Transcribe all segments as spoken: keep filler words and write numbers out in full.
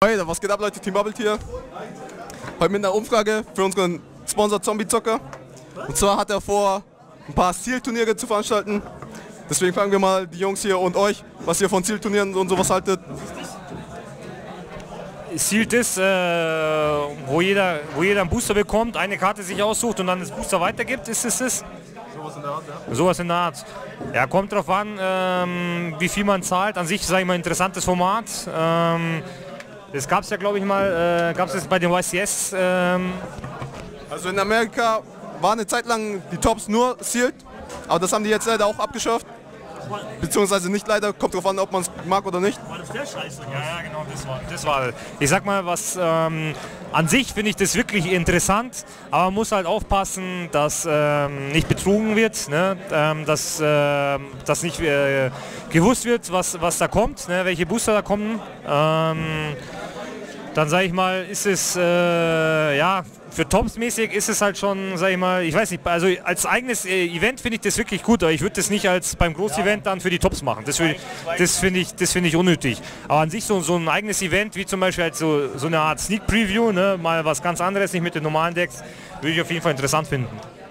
Hey, was geht ab, Leute? Team Bubble hier. Heute mit einer Umfrage für unseren Sponsor Zombie Zocker. Und zwar hat er vor, ein paar Zielturniere zu veranstalten. Deswegen fragen wir mal die Jungs hier und euch, was ihr von Zielturnieren und sowas haltet. Zielt ist, äh, wo, jeder, wo jeder einen Booster bekommt, eine Karte sich aussucht und dann das Booster weitergibt, ist es das? Sowas in der Art, ja. Sowas in der Art. Ja, kommt drauf an, ähm, wie viel man zahlt. An sich, sage ich mal, interessantes Format. Ähm, das gab es ja, glaube ich mal, äh, gab es jetzt bei den Y C S. Ähm also in Amerika war eine Zeit lang die Tops nur sealed, aber das haben die jetzt leider auch abgeschafft. Beziehungsweise nicht leider, kommt drauf an, ob man es mag oder nicht. War das der Scheiße? Ja, ja, genau, das war, das war. Ich sag mal, was ähm, an sich finde ich das wirklich interessant, aber man muss halt aufpassen, dass ähm, nicht betrogen wird, ne? ähm, dass, äh, dass nicht äh, gewusst wird, was, was da kommt, ne? Welche Booster da kommen. Ähm, dann sage ich mal, ist es äh, ja. Für Tops-mäßig ist es halt schon, sag ich mal, ich weiß nicht, also als eigenes äh, Event finde ich das wirklich gut, aber ich würde das nicht als beim Groß-Event dann für die Tops machen. Das, das finde ich, das finde ich unnötig. Aber an sich so, so ein eigenes Event, wie zum Beispiel halt so, so eine Art Sneak-Preview, ne, mal was ganz anderes, nicht mit den normalen Decks, würde ich auf jeden Fall interessant finden.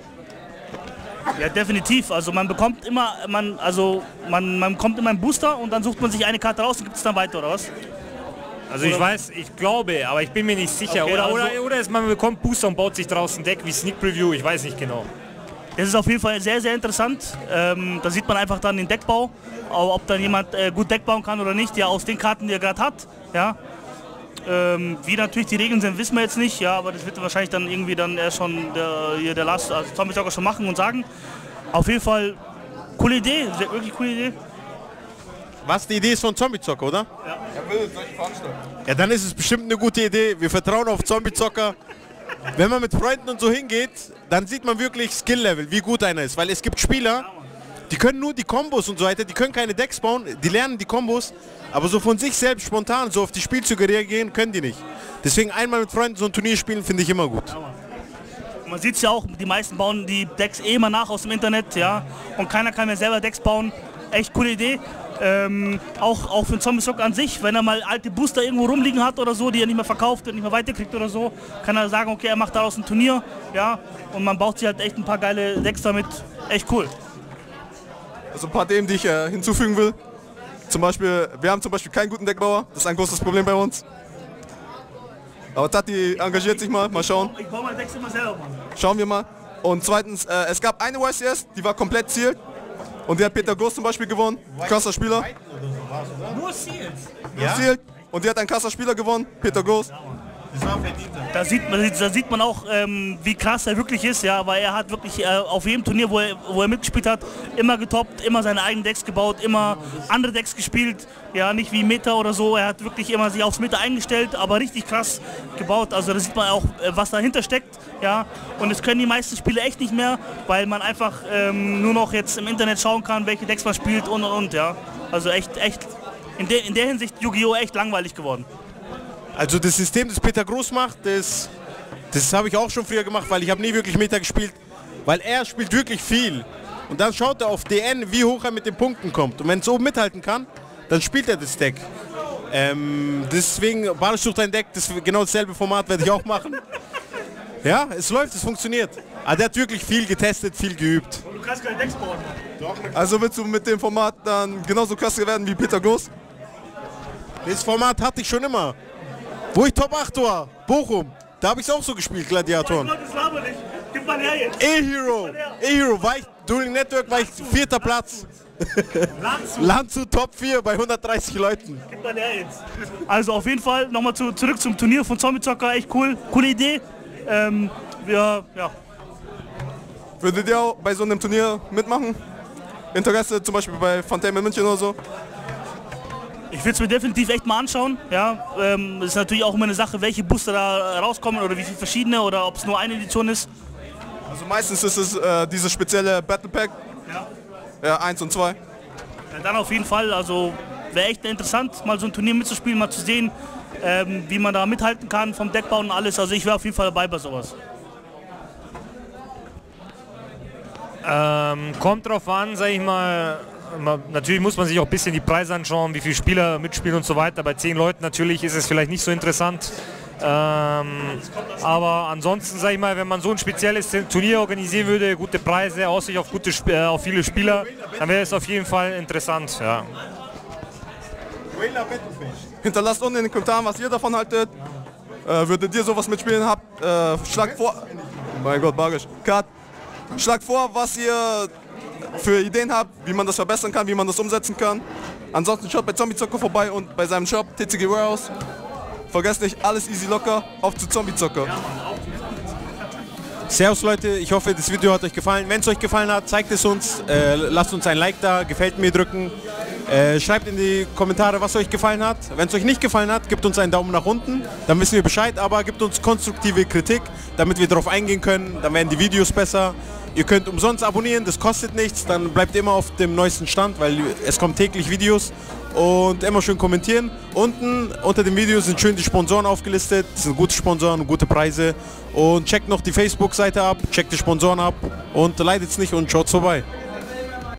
Ja, definitiv. Also man bekommt immer, man, also man, man bekommt immer einen Booster und dann sucht man sich eine Karte raus und gibt es dann weiter, oder was? Also ich weiß, ich glaube, aber ich bin mir nicht sicher. Okay, oder, also oder, oder ist man bekommt Booster und baut sich draußen ein Deck wie Sneak Preview, ich weiß nicht genau. Das ist auf jeden Fall sehr, sehr interessant. Ähm, da sieht man einfach dann den Deckbau, ob dann jemand äh, gut Deck bauen kann oder nicht, ja, aus den Karten, die er gerade hat. Ja. Ähm, wie natürlich die Regeln sind, wissen wir jetzt nicht, ja, aber das wird wahrscheinlich dann irgendwie dann erst schon der, hier der Last, also Zombie Zocker schon machen und sagen. Auf jeden Fall coole Idee, sehr, wirklich coole Idee. Was die Idee ist von Zombie Zocker, oder? Ja. Er will solche veranstalten. Ja, dann ist es bestimmt eine gute Idee. Wir vertrauen auf Zombie Zocker. Wenn man mit Freunden und so hingeht, dann sieht man wirklich Skill-Level, wie gut einer ist. Weil es gibt Spieler, die können nur die Kombos und so weiter, die können keine Decks bauen, die lernen die Kombos, aber so von sich selbst spontan so auf die Spielzüge reagieren, können die nicht. Deswegen einmal mit Freunden so ein Turnier spielen, finde ich immer gut. Man sieht es ja auch, die meisten bauen die Decks eh immer nach aus dem Internet, ja, und keiner kann mehr selber Decks bauen. Echt coole Idee. Ähm, auch, auch für den Zombie Zocker an sich, wenn er mal alte Booster irgendwo rumliegen hat oder so, die er nicht mehr verkauft und nicht mehr weiterkriegt oder so, kann er sagen, okay, er macht daraus ein Turnier, ja, und man baut sich halt echt ein paar geile Decks damit, echt cool. Also ein paar Themen, die ich äh, hinzufügen will. Zum Beispiel, wir haben zum Beispiel keinen guten Deckbauer, das ist ein großes Problem bei uns. Aber Tati engagiert sich mal, mal schauen. Ich baue meine Decks immer selber, Mann. Schauen wir mal. Und zweitens, äh, es gab eine Y C S, die war komplett sealed. Und die hat Peter Groß zum Beispiel gewonnen, krasser Spieler. Nur Seals. Ja? Sealed. Und die hat einen krasser Spieler gewonnen, Peter Groß. Da sieht man, da sieht man auch, ähm, wie krass er wirklich ist, ja, weil er hat wirklich äh, auf jedem Turnier, wo er, wo er mitgespielt hat, immer getoppt, immer seine eigenen Decks gebaut, immer andere Decks gespielt, ja, nicht wie Meta oder so, er hat wirklich immer sich aufs Meta eingestellt, aber richtig krass gebaut, also da sieht man auch, äh, was dahinter steckt, ja, und das können die meisten Spiele echt nicht mehr, weil man einfach ähm, nur noch jetzt im Internet schauen kann, welche Decks man spielt und und und, ja, also echt, echt, in, de in der Hinsicht Yu-Gi-Oh! Echt langweilig geworden. Also das System, das Peter Groß macht, das, das habe ich auch schon früher gemacht, weil ich habe nie wirklich Meta gespielt, weil er spielt wirklich viel. Und dann schaut er auf D N, wie hoch er mit den Punkten kommt. Und wenn es oben mithalten kann, dann spielt er das Deck. Ähm, deswegen, Barisch sucht ein Deck, das genau dasselbe Format werde ich auch machen. Ja, es läuft, es funktioniert. Aber der hat wirklich viel getestet, viel geübt. Und du kannst keine Decks bauen. Also willst du mit dem Format dann genauso krass werden wie Peter Groß? Das Format hatte ich schon immer. Wo ich Top acht war, Bochum, da habe ich es auch so gespielt, Gladiatoren. Das laber nicht. Gib mal her jetzt. E-Hero, E-Hero, war ich, Dueling Network war ich vierter Platz. Landshut. Landshut Top vier bei hundertdreißig Leuten. Gib mal her jetzt. Also auf jeden Fall nochmal zu, zurück zum Turnier von Zombie Zocker, echt cool, coole Idee. Ähm, wir, ja. Würdet ihr auch bei so einem Turnier mitmachen? Interesse zum Beispiel bei Phantom in München oder so? Ich will es mir definitiv echt mal anschauen. Ja, ähm, ist natürlich auch immer eine Sache, welche Booster da rauskommen oder wie viele verschiedene oder ob es nur eine Edition ist. Also meistens ist es äh, dieses spezielle Battle Pack. Ja. Ja, eins und zwei. Ja, dann auf jeden Fall, also wäre echt interessant, mal so ein Turnier mitzuspielen, mal zu sehen, ähm, wie man da mithalten kann vom Deckbau und alles. Also ich wäre auf jeden Fall dabei bei sowas. Ähm, kommt drauf an, sag ich mal, man, natürlich muss man sich auch ein bisschen die Preise anschauen, wie viele Spieler mitspielen und so weiter. Bei zehn Leuten natürlich ist es vielleicht nicht so interessant. Ähm, aber ansonsten, sage ich mal, wenn man so ein spezielles Turnier organisieren würde, gute Preise, Aussicht auf, gute, äh, auf viele Spieler, dann wäre es auf jeden Fall interessant. Ja. Hinterlasst unten in den Kommentaren, was ihr davon haltet. Äh, würdet ihr sowas mitspielen habt, äh, schlag vor. Mein Gott, magisch. Cut. Schlag vor, was ihr für Ideen habt, wie man das verbessern kann, wie man das umsetzen kann. Ansonsten schaut bei Zombie Zocker vorbei und bei seinem Shop T C G Warehouse. Vergesst nicht, alles easy locker, auf zu Zombie Zocker. Servus Leute, ich hoffe, das Video hat euch gefallen. Wenn es euch gefallen hat, zeigt es uns. Äh, lasst uns ein Like da, gefällt mir drücken. Äh, schreibt in die Kommentare, was euch gefallen hat. Wenn es euch nicht gefallen hat, gebt uns einen Daumen nach unten. Dann wissen wir Bescheid, aber gebt uns konstruktive Kritik, damit wir darauf eingehen können. Dann werden die Videos besser. Ihr könnt umsonst abonnieren, das kostet nichts. Dann bleibt immer auf dem neuesten Stand, weil es kommen täglich Videos. Und immer schön kommentieren. Unten unter dem Video sind schön die Sponsoren aufgelistet. Das sind gute Sponsoren, gute Preise. Und checkt noch die Facebook-Seite ab, checkt die Sponsoren ab und leidet es nicht und schaut vorbei.